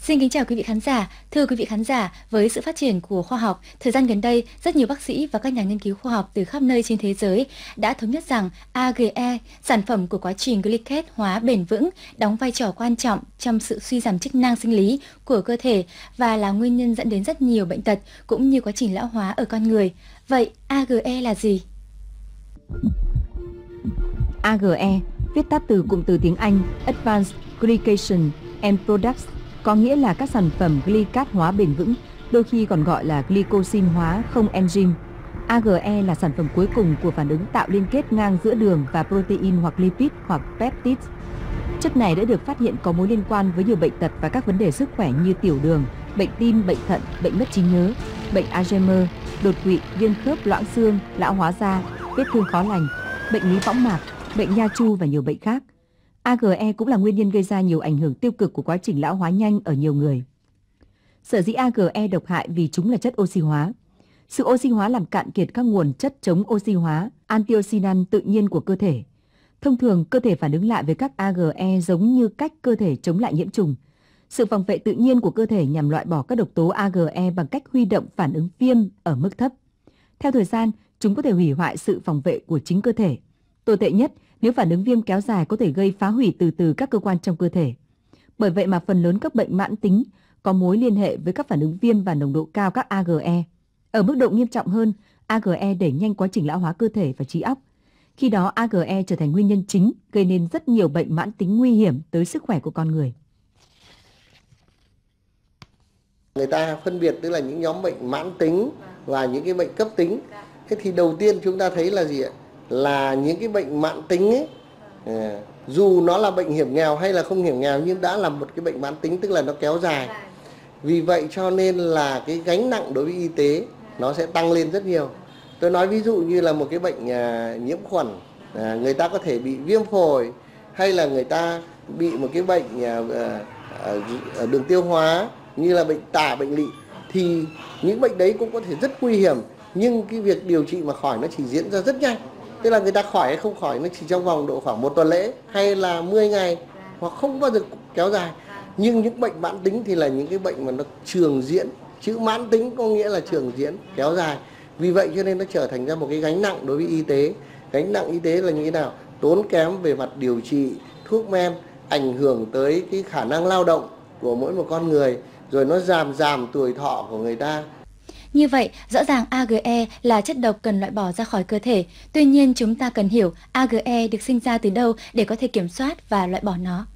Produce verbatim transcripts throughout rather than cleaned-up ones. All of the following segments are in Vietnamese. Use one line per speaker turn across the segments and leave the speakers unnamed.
Xin kính chào quý vị khán giả. Thưa quý vị khán giả, với sự phát triển của khoa học, thời gian gần đây, rất nhiều bác sĩ và các nhà nghiên cứu khoa học từ khắp nơi trên thế giới đã thống nhất rằng a giê e, sản phẩm của quá trình glycat hóa bền vững, đóng vai trò quan trọng trong sự suy giảm chức năng sinh lý của cơ thể và là nguyên nhân dẫn đến rất nhiều bệnh tật cũng như quá trình lão hóa ở con người. Vậy a giê e là gì?
a giê e viết tắt từ cụm từ tiếng Anh Advanced Glycation and Products, có nghĩa là các sản phẩm glycat hóa bền vững, đôi khi còn gọi là glycosin hóa không enzyme. a giê e là sản phẩm cuối cùng của phản ứng tạo liên kết ngang giữa đường và protein hoặc lipid hoặc peptide. Chất này đã được phát hiện có mối liên quan với nhiều bệnh tật và các vấn đề sức khỏe như tiểu đường, bệnh tim, bệnh thận, bệnh mất trí nhớ, bệnh Alzheimer, đột quỵ, viêm khớp, loãng xương, lão hóa da, vết thương khó lành, bệnh lý võng mạc, bệnh nha chu và nhiều bệnh khác. a giê e cũng là nguyên nhân gây ra nhiều ảnh hưởng tiêu cực của quá trình lão hóa nhanh ở nhiều người. Sở dĩ a giê e độc hại vì chúng là chất oxy hóa. Sự oxy hóa làm cạn kiệt các nguồn chất chống oxy hóa, antioxidant tự nhiên của cơ thể. Thông thường, cơ thể phản ứng lại với các a giê e giống như cách cơ thể chống lại nhiễm trùng. Sự phòng vệ tự nhiên của cơ thể nhằm loại bỏ các độc tố a giê e bằng cách huy động phản ứng viêm ở mức thấp. Theo thời gian, chúng có thể hủy hoại sự phòng vệ của chính cơ thể. Tồi tệ nhất, nếu phản ứng viêm kéo dài có thể gây phá hủy từ từ các cơ quan trong cơ thể. Bởi vậy mà phần lớn các bệnh mãn tính có mối liên hệ với các phản ứng viêm và nồng độ cao các a giê e. Ở mức độ nghiêm trọng hơn, a giê e đẩy nhanh quá trình lão hóa cơ thể và trí óc. Khi đó, a giê e trở thành nguyên nhân chính gây nên rất nhiều bệnh mãn tính nguy hiểm tới sức khỏe của con người.
Người ta phân biệt tức là những nhóm bệnh mãn tính và những cái bệnh cấp tính. Thế thì đầu tiên chúng ta thấy là gì ạ? Là những cái bệnh mãn tính ấy, à, dù nó là bệnh hiểm nghèo hay là không hiểm nghèo nhưng đã là một cái bệnh mãn tính, tức là nó kéo dài. Vì vậy cho nên là cái gánh nặng đối với y tế nó sẽ tăng lên rất nhiều. Tôi nói ví dụ như là một cái bệnh à, nhiễm khuẩn, à, người ta có thể bị viêm phổi hay là người ta bị một cái bệnh à, à, à, đường tiêu hóa như là bệnh tả, bệnh lỵ, thì những bệnh đấy cũng có thể rất nguy hiểm, nhưng cái việc điều trị mà khỏi nó chỉ diễn ra rất nhanh. Tức là người ta khỏi hay không khỏi nó chỉ trong vòng độ khoảng một tuần lễ hay là mười ngày hoặc không bao giờ kéo dài. Nhưng những bệnh mãn tính thì là những cái bệnh mà nó trường diễn. Chữ mãn tính có nghĩa là trường diễn, kéo dài. Vì vậy cho nên nó trở thành ra một cái gánh nặng đối với y tế. Gánh nặng y tế là như thế nào? Tốn kém về mặt điều trị, thuốc men, ảnh hưởng tới cái khả năng lao động của mỗi một con người, rồi nó giảm giảm tuổi thọ của người ta.
Như vậy, rõ ràng a giê e là chất độc cần loại bỏ ra khỏi cơ thể. Tuy nhiên, chúng ta cần hiểu a giê e được sinh ra từ đâu để có thể kiểm soát và loại bỏ nó.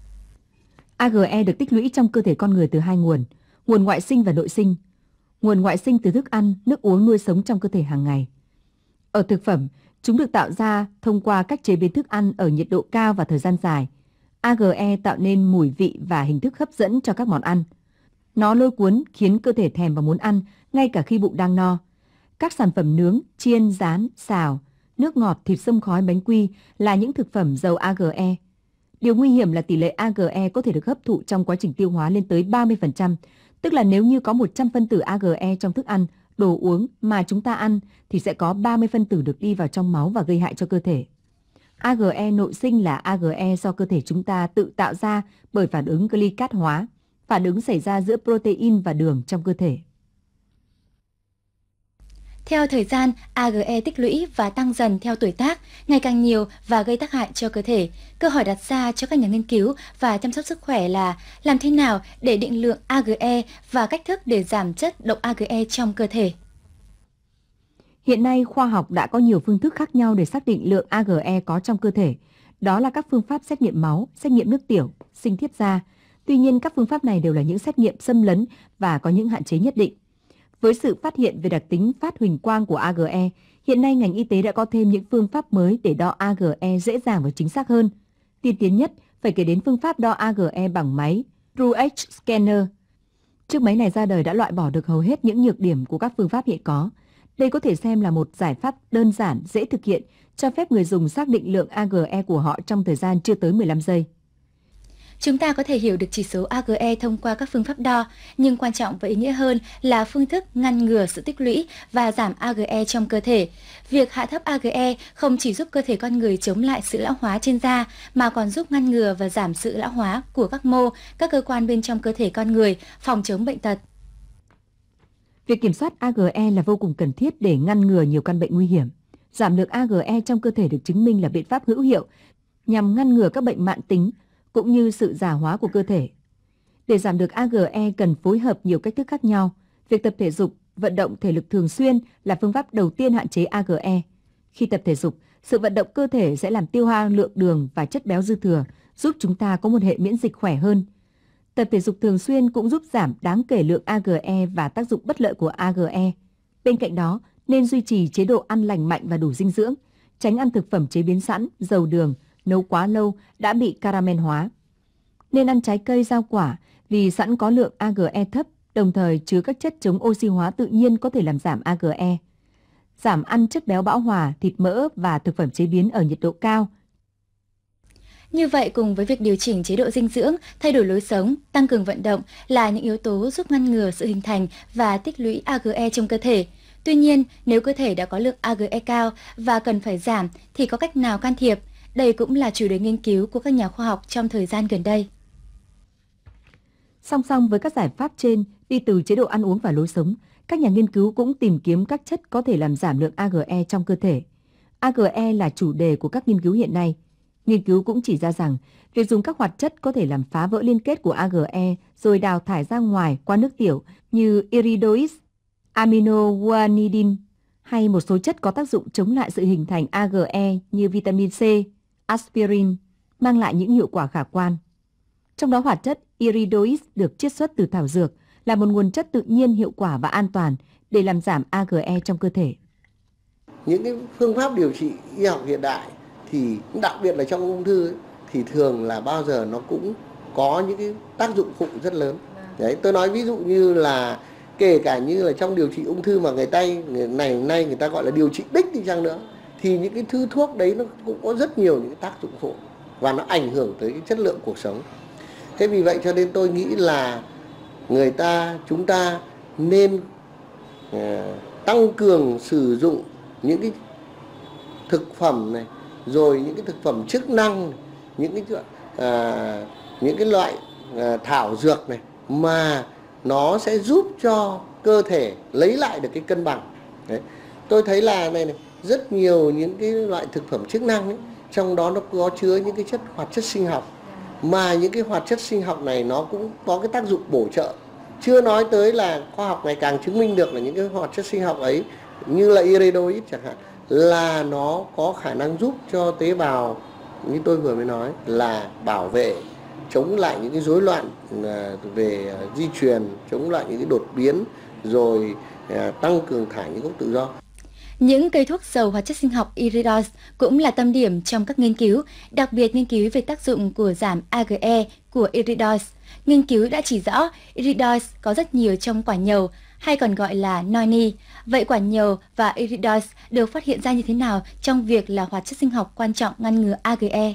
a giê e được tích lũy trong cơ thể con người từ hai nguồn, nguồn ngoại sinh và nội sinh. Nguồn ngoại sinh từ thức ăn, nước uống nuôi sống trong cơ thể hàng ngày. Ở thực phẩm, chúng được tạo ra thông qua cách chế biến thức ăn ở nhiệt độ cao và thời gian dài. a giê e tạo nên mùi vị và hình thức hấp dẫn cho các món ăn. Nó lôi cuốn khiến cơ thể thèm và muốn ăn ngay cả khi bụng đang no. Các sản phẩm nướng, chiên, rán, xào, nước ngọt, thịt xông khói, bánh quy là những thực phẩm giàu a giê e. Điều nguy hiểm là tỷ lệ a giê e có thể được hấp thụ trong quá trình tiêu hóa lên tới ba mươi phần trăm, tức là nếu như có một trăm phân tử a giê e trong thức ăn, đồ uống mà chúng ta ăn thì sẽ có ba mươi phân tử được đi vào trong máu và gây hại cho cơ thể. a giê e nội sinh là a giê e do cơ thể chúng ta tự tạo ra bởi phản ứng glycat hóa, phản ứng xảy ra giữa protein và đường trong cơ thể.
Theo thời gian, a giê e tích lũy và tăng dần theo tuổi tác, ngày càng nhiều và gây tác hại cho cơ thể. Câu hỏi đặt ra cho các nhà nghiên cứu và chăm sóc sức khỏe là làm thế nào để định lượng a giê e và cách thức để giảm chất độc a giê e trong cơ thể.
Hiện nay, khoa học đã có nhiều phương thức khác nhau để xác định lượng a giê e có trong cơ thể. Đó là các phương pháp xét nghiệm máu, xét nghiệm nước tiểu, sinh thiết da. Tuy nhiên, các phương pháp này đều là những xét nghiệm xâm lấn và có những hạn chế nhất định. Với sự phát hiện về đặc tính phát huỳnh quang của a giê e, hiện nay ngành y tế đã có thêm những phương pháp mới để đo a giê e dễ dàng và chính xác hơn. Tiên tiến nhất phải kể đến phương pháp đo a giê e bằng máy TrueH Scanner. Chiếc máy này ra đời đã loại bỏ được hầu hết những nhược điểm của các phương pháp hiện có. Đây có thể xem là một giải pháp đơn giản, dễ thực hiện, cho phép người dùng xác định lượng a giê e của họ trong thời gian chưa tới mười lăm giây.
Chúng ta có thể hiểu được chỉ số a giê e thông qua các phương pháp đo, nhưng quan trọng và ý nghĩa hơn là phương thức ngăn ngừa sự tích lũy và giảm a giê e trong cơ thể. Việc hạ thấp a giê e không chỉ giúp cơ thể con người chống lại sự lão hóa trên da, mà còn giúp ngăn ngừa và giảm sự lão hóa của các mô, các cơ quan bên trong cơ thể con người, phòng chống bệnh tật.
Việc kiểm soát a giê e là vô cùng cần thiết để ngăn ngừa nhiều căn bệnh nguy hiểm. Giảm lượng a giê e trong cơ thể được chứng minh là biện pháp hữu hiệu nhằm ngăn ngừa các bệnh mãn tính cũng như sự già hóa của cơ thể. Để giảm được a giê e cần phối hợp nhiều cách thức khác nhau. Việc tập thể dục, vận động thể lực thường xuyên là phương pháp đầu tiên hạn chế a giê e. Khi tập thể dục, sự vận động cơ thể sẽ làm tiêu hao lượng đường và chất béo dư thừa, giúp chúng ta có một hệ miễn dịch khỏe hơn. Tập thể dục thường xuyên cũng giúp giảm đáng kể lượng a giê e và tác dụng bất lợi của a giê e. Bên cạnh đó, nên duy trì chế độ ăn lành mạnh và đủ dinh dưỡng, tránh ăn thực phẩm chế biến sẵn, giàu đường, nấu quá lâu đã bị caramel hóa. Nên ăn trái cây, rau quả vì sẵn có lượng a giê e thấp, đồng thời chứa các chất chống oxy hóa tự nhiên có thể làm giảm a giê e. Giảm ăn chất béo bão hòa, thịt mỡ và thực phẩm chế biến ở nhiệt độ cao.
Như vậy, cùng với việc điều chỉnh chế độ dinh dưỡng, thay đổi lối sống, tăng cường vận động là những yếu tố giúp ngăn ngừa sự hình thành và tích lũy a giê e trong cơ thể. Tuy nhiên, nếu cơ thể đã có lượng a giê e cao và cần phải giảm thì có cách nào can thiệp? Đây cũng là chủ đề nghiên cứu của các nhà khoa học trong thời gian gần đây.
Song song với các giải pháp trên, đi từ chế độ ăn uống và lối sống, các nhà nghiên cứu cũng tìm kiếm các chất có thể làm giảm lượng a giê e trong cơ thể. a giê e là chủ đề của các nghiên cứu hiện nay. Nghiên cứu cũng chỉ ra rằng, việc dùng các hoạt chất có thể làm phá vỡ liên kết của a giê e rồi đào thải ra ngoài qua nước tiểu như iridoid, aminoguanidin hay một số chất có tác dụng chống lại sự hình thành a giê e như vitamin C, aspirin, mang lại những hiệu quả khả quan. Trong đó hoạt chất iridoid được chiết xuất từ thảo dược, là một nguồn chất tự nhiên hiệu quả và an toàn để làm giảm a giê e trong cơ thể.
Những cái phương pháp điều trị y học hiện đại thì đặc biệt là trong ung thư ấy, thì thường là bao giờ nó cũng có những cái tác dụng phụ rất lớn. Đấy, tôi nói ví dụ như là kể cả như là trong điều trị ung thư mà người Tây người này nay người ta gọi là điều trị đích đi chăng nữa, thì những cái thứ thuốc đấy nó cũng có rất nhiều những cái tác dụng phụ và nó ảnh hưởng tới cái chất lượng cuộc sống. Thế vì vậy cho nên tôi nghĩ là người ta chúng ta nên uh, tăng cường sử dụng những cái thực phẩm này, rồi những cái thực phẩm chức năng này, những cái uh, những cái loại uh, thảo dược này mà nó sẽ giúp cho cơ thể lấy lại được cái cân bằng. Đấy. Tôi thấy là này, này rất nhiều những cái loại thực phẩm chức năng ấy, trong đó nó có chứa những cái chất hoạt chất sinh học, mà những cái hoạt chất sinh học này nó cũng có cái tác dụng bổ trợ. Chưa nói tới là khoa học ngày càng chứng minh được là những cái hoạt chất sinh học ấy như là iridoid chẳng hạn, là nó có khả năng giúp cho tế bào, như tôi vừa mới nói, là bảo vệ, chống lại những cái rối loạn về di truyền, chống lại những cái đột biến, rồi tăng cường thải những gốc tự do.
Những cây thuốc giàu hoạt chất sinh học iridoid cũng là tâm điểm trong các nghiên cứu, đặc biệt nghiên cứu về tác dụng của giảm a giê e của iridoid. Nghiên cứu đã chỉ rõ iridoid có rất nhiều trong quả nhầu, hay còn gọi là noni. Vậy quả nhầu và iridoid được phát hiện ra như thế nào trong việc là hoạt chất sinh học quan trọng ngăn ngừa a giê e?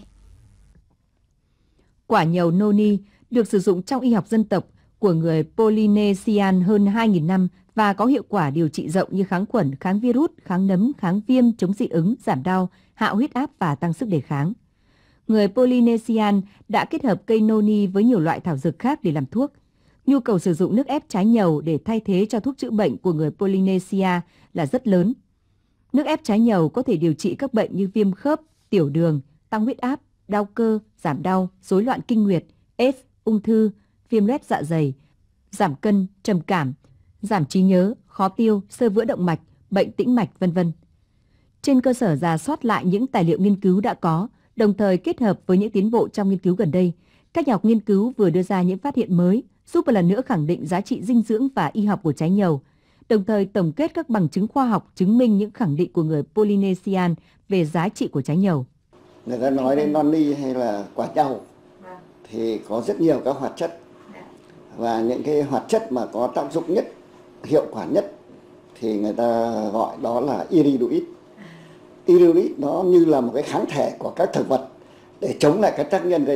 Quả nhầu noni được sử dụng trong y học dân tộc của người Polynesian hơn hai nghìn năm và có hiệu quả điều trị rộng như kháng khuẩn, kháng virus, kháng nấm, kháng viêm, chống dị ứng, giảm đau, hạ huyết áp và tăng sức đề kháng. Người Polynesian đã kết hợp cây noni với nhiều loại thảo dược khác để làm thuốc. Nhu cầu sử dụng nước ép trái nhầu để thay thế cho thuốc chữa bệnh của người Polynesia là rất lớn. Nước ép trái nhầu có thể điều trị các bệnh như viêm khớp, tiểu đường, tăng huyết áp, đau cơ, giảm đau, rối loạn kinh nguyệt, AIDS, ung thư, viêm loét dạ dày, giảm cân, trầm cảm, giảm trí nhớ, khó tiêu, xơ vữa động mạch, bệnh tĩnh mạch, vân vân. Trên cơ sở rà soát lại những tài liệu nghiên cứu đã có, đồng thời kết hợp với những tiến bộ trong nghiên cứu gần đây, các nhà học nghiên cứu vừa đưa ra những phát hiện mới, giúp một lần nữa khẳng định giá trị dinh dưỡng và y học của trái nhầu, đồng thời tổng kết các bằng chứng khoa học chứng minh những khẳng định của người Polynesian về giá trị của trái nhầu.
Người ta nói đến noni hay là quả nhầu thì có rất nhiều các hoạt chất, và những cái hoạt chất mà có tác dụng nhất, hiệu quả nhất thì người ta gọi đó là iridoid. Iridoid nó như là một cái kháng thể của các thực vật để chống lại các tác nhân gây bệnh.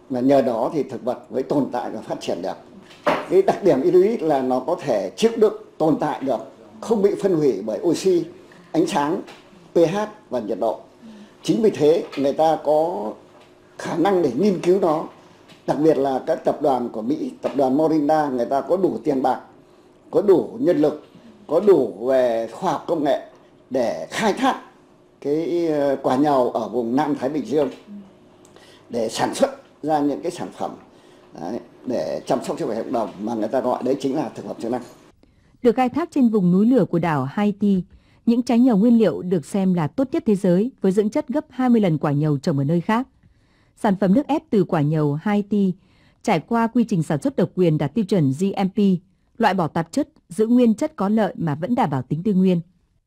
Và nhờ đó thì thực vật mới tồn tại và phát triển được. Cái đặc điểm iridit là nó có thể chịu đựng tồn tại được, không bị phân hủy bởi oxy, ánh sáng, pH và nhiệt độ. Chính vì thế người ta có khả năng để nghiên cứu nó. Đặc biệt là các tập đoàn của Mỹ, tập đoàn Morinda, người ta có đủ tiền bạc, có đủ nhân lực, có đủ về khoa học công nghệ để khai thác cái quả nhầu ở vùng Nam Thái Bình Dương để sản xuất ra những cái sản phẩm đấy, để chăm sóc sức khỏe cộng đồng mà người ta gọi đấy chính là thực phẩm chức năng.
Được khai thác trên vùng núi lửa của đảo Haiti, những trái nhầu nguyên liệu được xem là tốt nhất thế giới với dưỡng chất gấp hai mươi lần quả nhầu trồng ở nơi khác. Sản phẩm nước ép từ quả nhầu Haiti trải qua quy trình sản xuất độc quyền đạt tiêu chuẩn G M P, loại bỏ tạp chất, giữ nguyên chất có lợi mà vẫn đảm bảo tính tươi nguyên.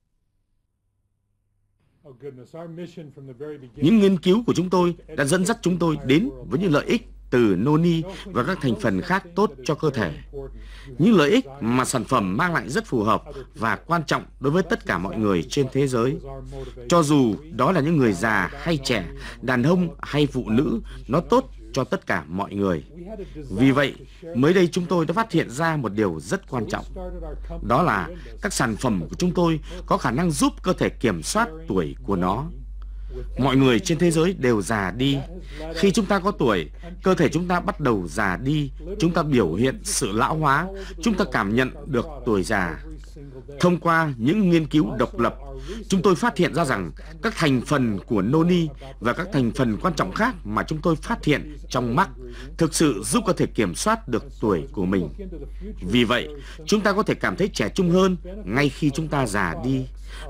Những nghiên cứu của chúng tôi đã dẫn dắt chúng tôi đến với những lợi ích từ noni và các thành phần khác tốt cho cơ thể. Những lợi ích mà sản phẩm mang lại rất phù hợp và quan trọng đối với tất cả mọi người trên thế giới. Cho dù đó là những người già hay trẻ, đàn ông hay phụ nữ, nó tốt cho tất cả mọi người. Vì vậy, mới đây chúng tôi đã phát hiện ra một điều rất quan trọng. Đó là các sản phẩm của chúng tôi có khả năng giúp cơ thể kiểm soát tuổi của nó. Mọi người trên thế giới đều già đi. Khi chúng ta có tuổi, cơ thể chúng ta bắt đầu già đi. Chúng ta biểu hiện sự lão hóa. Chúng ta cảm nhận được tuổi già. Thông qua những nghiên cứu độc lập, chúng tôi phát hiện ra rằng các thành phần của noni và các thành phần quan trọng khác mà chúng tôi phát hiện trong mắc thực sự giúp cơ thể kiểm soát được tuổi của mình. Vì vậy, chúng ta có thể cảm thấy trẻ trung hơn ngay khi chúng ta già đi.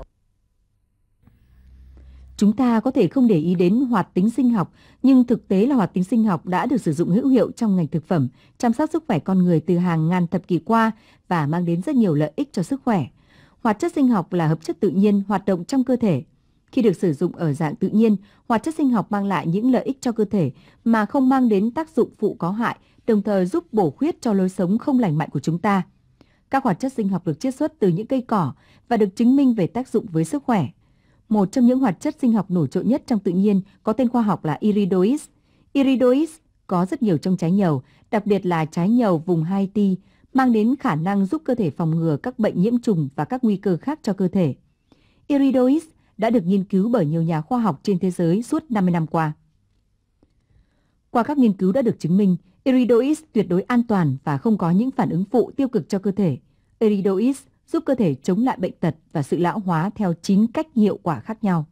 Chúng ta có thể không để ý đến hoạt tính sinh học, nhưng thực tế là hoạt tính sinh học đã được sử dụng hữu hiệu trong ngành thực phẩm, chăm sóc sức khỏe con người từ hàng ngàn thập kỷ qua và mang đến rất nhiều lợi ích cho sức khỏe. Hoạt chất sinh học là hợp chất tự nhiên hoạt động trong cơ thể. Khi được sử dụng ở dạng tự nhiên, hoạt chất sinh học mang lại những lợi ích cho cơ thể mà không mang đến tác dụng phụ có hại, đồng thời giúp bổ khuyết cho lối sống không lành mạnh của chúng ta. Các hoạt chất sinh học được chiết xuất từ những cây cỏ và được chứng minh về tác dụng với sức khỏe. Một trong những hoạt chất sinh học nổi trội nhất trong tự nhiên có tên khoa học là iridoid. Iridoid có rất nhiều trong trái nhầu, đặc biệt là trái nhầu vùng Haiti, mang đến khả năng giúp cơ thể phòng ngừa các bệnh nhiễm trùng và các nguy cơ khác cho cơ thể. Iridoid đã được nghiên cứu bởi nhiều nhà khoa học trên thế giới suốt năm mươi năm qua. Qua các nghiên cứu đã được chứng minh, iridoid tuyệt đối an toàn và không có những phản ứng phụ tiêu cực cho cơ thể. Iridoid giúp cơ thể chống lại bệnh tật và sự lão hóa theo chín cách hiệu quả khác nhau.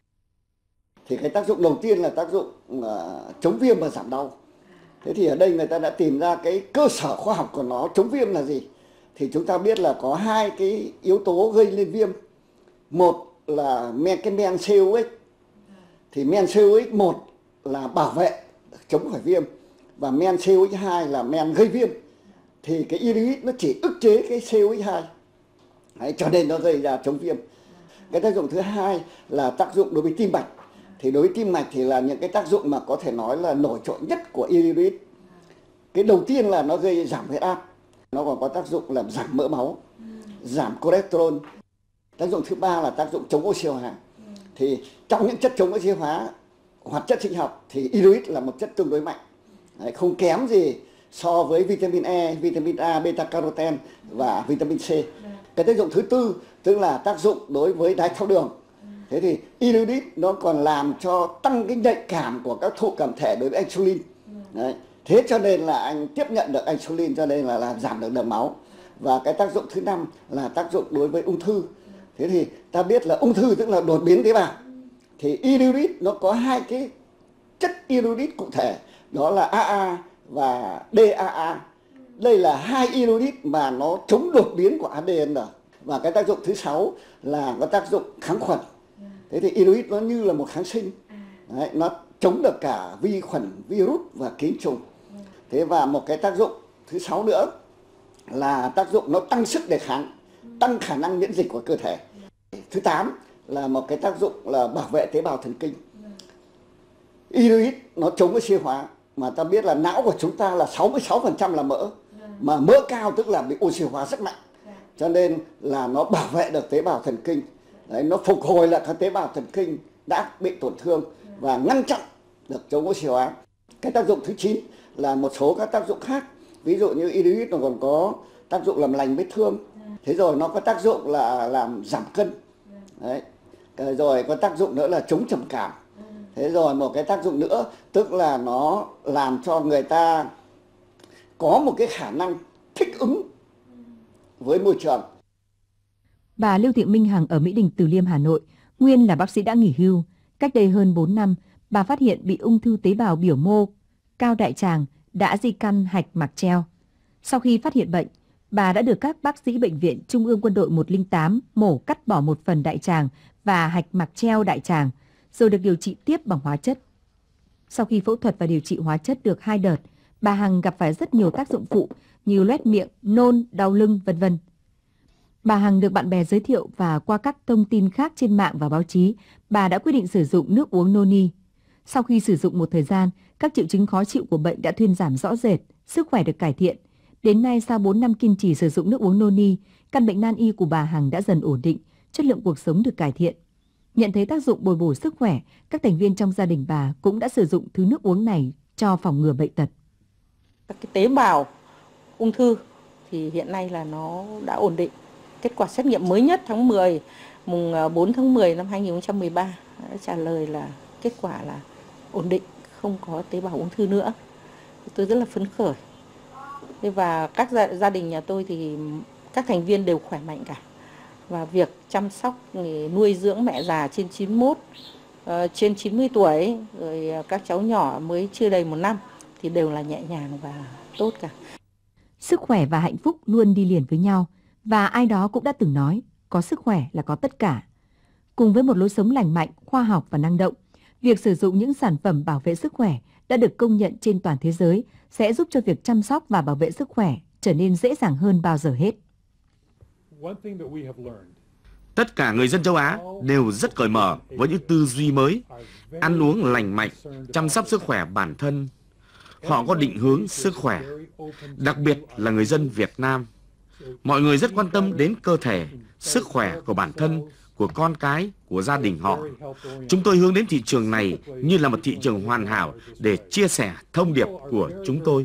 Thì cái tác dụng đầu tiên là tác dụng uh, chống viêm và giảm đau. Thế thì ở đây người ta đã tìm ra cái cơ sở khoa học của nó chống viêm là gì? Thì chúng ta biết là có hai cái yếu tố gây lên viêm. Một là men cái men xê o ích. Thì men xê o ích một là bảo vệ chống khỏi viêm và men xê o ích hai là men gây viêm. Thì cái iridoid nó chỉ ức chế cái xê o ích hai. Đấy, cho nên nó gây ra chống viêm. Cái tác dụng thứ hai là tác dụng đối với tim mạch. Thì đối với tim mạch thì là những cái tác dụng mà có thể nói là nổi trội nhất của iridoid. Cái đầu tiên là nó gây giảm huyết áp. Nó còn có tác dụng làm giảm mỡ máu, giảm cholesterol. Tác dụng thứ ba là tác dụng chống oxy hóa. Thì trong những chất chống oxy hóa, hoạt chất sinh học thì iridoid là một chất tương đối mạnh. Đấy, không kém gì so với vitamin E, vitamin A, beta carotene và vitamin C. Cái tác dụng thứ tư tức là tác dụng đối với đái tháo đường. Thế thì iridoid nó còn làm cho tăng cái nhạy cảm của các thụ cảm thể đối với insulin. Đấy. Thế cho nên là anh tiếp nhận được insulin, cho nên là làm giảm được đường máu. Và cái tác dụng thứ năm là tác dụng đối với ung thư. Thế thì ta biết là ung thư tức là đột biến tế bào. Thì iridoid nó có hai cái chất iridoid cụ thể, đó là a a và đê a a. Đây là hai iridoid mà nó chống đột biến của a đê en. Và cái tác dụng thứ sáu là có tác dụng kháng khuẩn. Thế thì iridoid nó như là một kháng sinh. Đấy, nó chống được cả vi khuẩn, virus và ký trùng. Thế và một cái tác dụng thứ sáu nữa là tác dụng nó tăng sức đề kháng, tăng khả năng miễn dịch của cơ thể. Thứ tám là một cái tác dụng là bảo vệ tế bào thần kinh. Iridoid nó chống oxy hóa, mà ta biết là não của chúng ta là sáu mươi sáu phần trăm là mỡ, mà mỡ cao tức là bị oxy hóa rất mạnh, cho nên là nó bảo vệ được tế bào thần kinh. Đấy, nó phục hồi lại các tế bào thần kinh đã bị tổn thương và ngăn chặn được chống oxy hóa. Cái tác dụng thứ chín là một số các tác dụng khác. Ví dụ như iodine nó còn có tác dụng làm lành vết thương. Thế rồi nó có tác dụng là làm giảm cân. Đấy. Rồi có tác dụng nữa là chống trầm cảm. Thế rồi một cái tác dụng nữa tức là nó làm cho người ta có một cái khả năng thích ứng với môi trường.
Bà Lưu Thị Minh Hằng ở Mỹ Đình, Từ Liêm, Hà Nội, nguyên là bác sĩ đã nghỉ hưu. Cách đây hơn bốn năm, bà phát hiện bị ung thư tế bào biểu mô, cao đại tràng, đã di căn hạch mạc treo. Sau khi phát hiện bệnh, bà đã được các bác sĩ Bệnh viện Trung ương Quân đội một không tám mổ cắt bỏ một phần đại tràng và hạch mạc treo đại tràng, rồi được điều trị tiếp bằng hóa chất. Sau khi phẫu thuật và điều trị hóa chất được hai đợt, bà Hằng gặp phải rất nhiều tác dụng phụ như loét miệng, nôn, đau lưng, vân vân. Bà Hằng được bạn bè giới thiệu và qua các thông tin khác trên mạng và báo chí, bà đã quyết định sử dụng nước uống Noni. Sau khi sử dụng một thời gian, các triệu chứng khó chịu của bệnh đã thuyên giảm rõ rệt, sức khỏe được cải thiện. Đến nay, sau bốn năm kiên trì sử dụng nước uống Noni, căn bệnh nan y của bà Hằng đã dần ổn định, chất lượng cuộc sống được cải thiện. Nhận thấy tác dụng bồi bổ sức khỏe, các thành viên trong gia đình bà cũng đã sử dụng thứ nước uống này cho phòng ngừa bệnh tật.
Các cái tế bào ung thư thì hiện nay là nó đã ổn định. Kết quả xét nghiệm mới nhất tháng mười, mùng bốn tháng mười năm hai nghìn không trăm mười ba đã trả lời là kết quả là ổn định, không có tế bào ung thư nữa. Tôi rất là phấn khởi. Và các gia, gia đình nhà tôi thì các thành viên đều khỏe mạnh cả. Và việc chăm sóc, nuôi dưỡng mẹ già trên chín mươi mốt, uh, trên chín mươi tuổi, rồi các cháu nhỏ mới chưa đầy một năm thì đều là nhẹ nhàng và tốt cả.
Sức khỏe và hạnh phúc luôn đi liền với nhau. Và ai đó cũng đã từng nói, có sức khỏe là có tất cả. Cùng với một lối sống lành mạnh, khoa học và năng động, việc sử dụng những sản phẩm bảo vệ sức khỏe đã được công nhận trên toàn thế giới sẽ giúp cho việc chăm sóc và bảo vệ sức khỏe trở nên dễ dàng hơn bao giờ hết.
Tất cả người dân châu Á đều rất cởi mở với những tư duy mới, ăn uống lành mạnh, chăm sóc sức khỏe bản thân. Họ có định hướng sức khỏe, đặc biệt là người dân Việt Nam. Mọi người rất quan tâm đến cơ thể, sức khỏe của bản thân, của con cái, của gia đình họ. Chúng tôi hướng đến thị trường này như là một thị trường hoàn hảo để chia sẻ thông điệp của chúng tôi.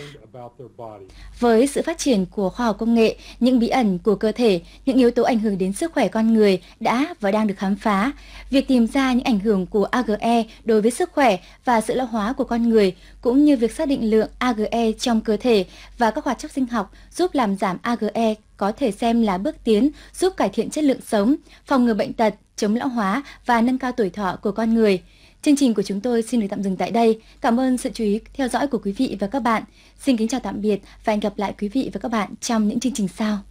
Với sự phát triển của khoa học công nghệ, những bí ẩn của cơ thể, những yếu tố ảnh hưởng đến sức khỏe con người đã và đang được khám phá. Việc tìm ra những ảnh hưởng của a giê e đối với sức khỏe và sự lão hóa của con người, cũng như việc xác định lượng a giê e trong cơ thể và các hoạt chất sinh học giúp làm giảm a giê e có thể xem là bước tiến giúp cải thiện chất lượng sống, phòng ngừa bệnh tật, chống lão hóa và nâng cao tuổi thọ của con người. Chương trình của chúng tôi xin được tạm dừng tại đây. Cảm ơn sự chú ý theo dõi của quý vị và các bạn. Xin kính chào tạm biệt và hẹn gặp lại quý vị và các bạn trong những chương trình sau.